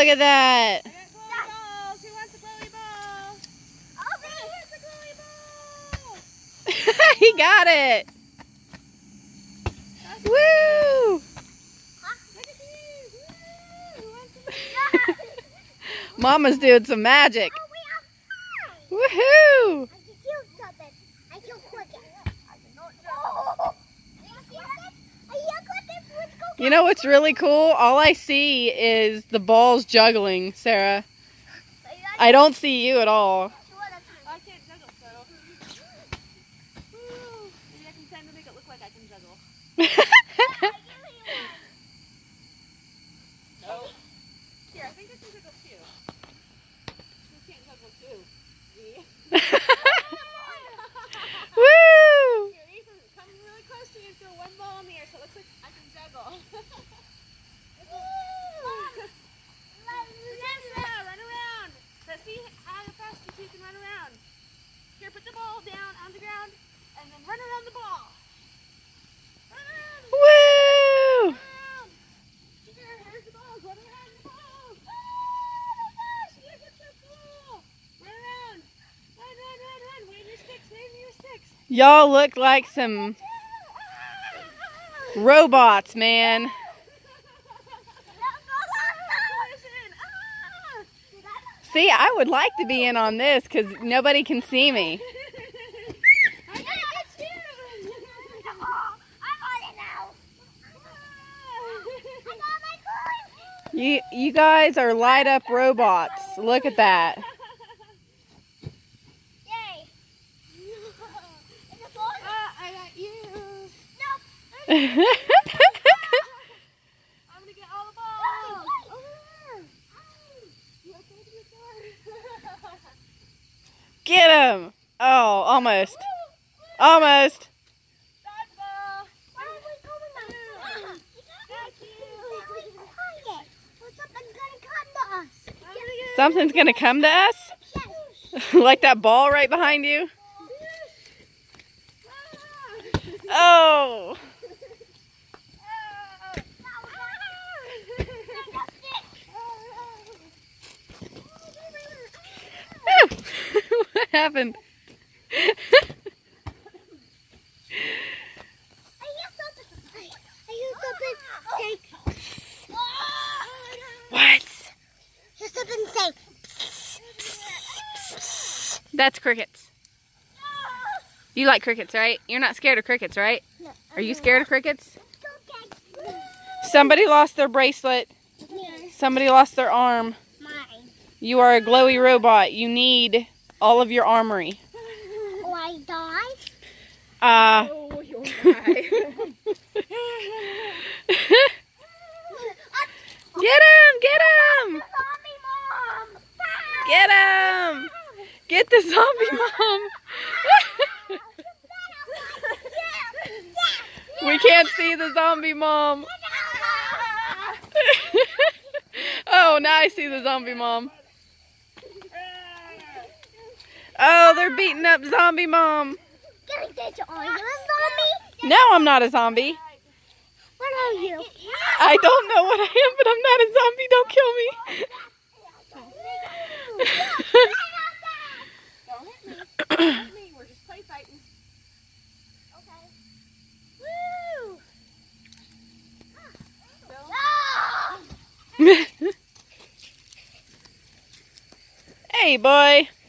at that. I got glowy balls. Who wants a glowy ball? Oh, here's a glowy ball. He got it. Woo! Look at these. Woo! Who wants some? Mama's doing some magic. Oh, we Woohoo! I can feel something. I can click it. Oh. You see that? I hear crickets. Let's go. You know what's really cool? All I see is the balls juggling, Sarah. I don't see you at all. I can't juggle, so. Woo! Maybe I can try to make it look like I can juggle. No. Here, I think I can juggle too. You can't juggle too. See? Woo! Here, Ethan, come really close to me and throw one ball in the air so it looks like I can juggle. Run around. Let's see how fast you can run around. Here, put the ball down on the ground and then run around the ball. Run around. Woo! Here, here's the balls. Run around the balls. Oh my gosh, you guys are so cool. Run around. Run. Wave your sticks. Y'all look like some robots, man. See, I would like to be in on this because nobody can see me. I got it too. I'm on it now. I got my coin. You guys are light up robots. Look at that. Yay. It's a ball. I got you. Nope. I'm gonna get all the balls. Over there. You okay to get there? Get him! Oh, almost. Almost. Dodgeball. Why are we going now? Got you. Something's gonna come to us. Something's gonna come to us? Yes. Like that ball right behind you? Oh! What happened? What? Here's something say. That's crickets. You like crickets, right? You're not scared of crickets, right? No, Are you scared of crickets? Okay. Somebody lost their bracelet. Yes, Somebody lost their arm. mine. You are a glowy robot. You need all of your armory. Oh, I died? Oh, you'll die. Get him! Get him! Zombie mom! Get him! Get the zombie mom! We can't see the zombie mom. Oh, now I see the zombie mom. Oh, they're beating up zombie mom. Are you a zombie? No, I'm not a zombie. What are you? I don't know what I am, but I'm not a zombie. Don't kill me. Don't hit me. Don't hit me. We're just play fighting. Okay. Woo! Hey, boy.